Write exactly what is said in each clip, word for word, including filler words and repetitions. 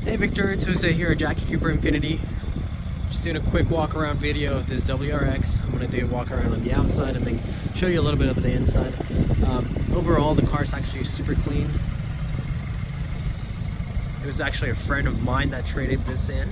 Hey Victor, it's Jose here at Jackie Cooper Infiniti. Just doing a quick walk around video of this W R X. I'm going to do a walk around on the outside and then show you a little bit of the inside. Um, overall, the car's actually super clean. It was actually a friend of mine that traded this in.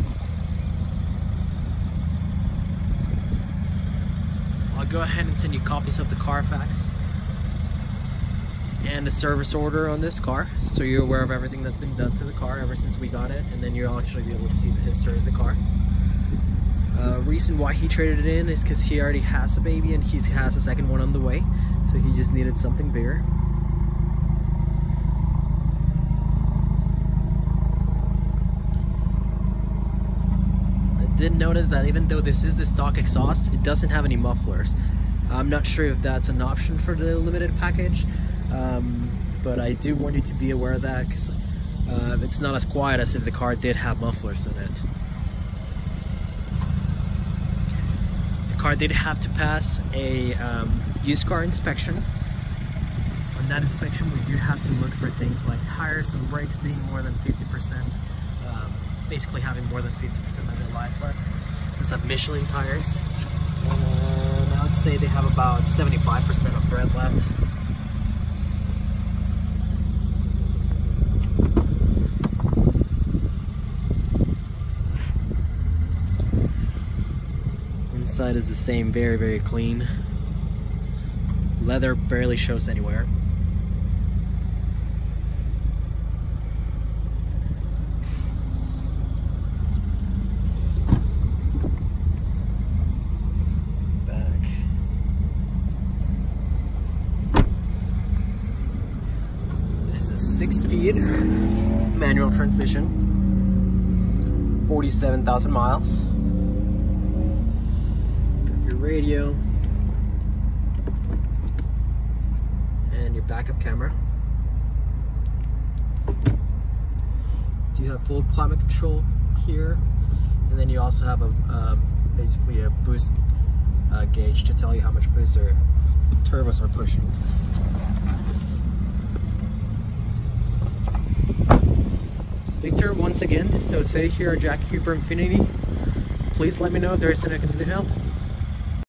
I'll go ahead and send you copies of the Carfax and the service order on this car, so you're aware of everything that's been done to the car ever since we got it, and then you'll actually be able to see the history of the car. Uh, reason why he traded it in is because he already has a baby and he has a second one on the way, so he just needed something bigger. I did notice that even though this is the stock exhaust, it doesn't have any mufflers. I'm not sure if that's an option for the limited package. Um, but I do want you to be aware of that, because uh, it's not as quiet as if the car did have mufflers in it. The car did have to pass a um, used car inspection. On that inspection, we do have to look for things like tires and brakes being more than fifty percent, um, basically having more than fifty percent of their life left. These have Michelin tires, and I would say they have about seventy-five percent of tread left. Inside is the same, very, very clean. Leather barely shows anywhere. Back. This is six-speed manual transmission, forty-seven thousand miles. Radio and your backup camera. Do you have full climate control here, and then you also have a uh, basically a boost uh, gauge to tell you how much boost their turbos are pushing. Victor, once again, so say here at Jackie Cooper Infiniti. Please let me know if there is anything I can do to help.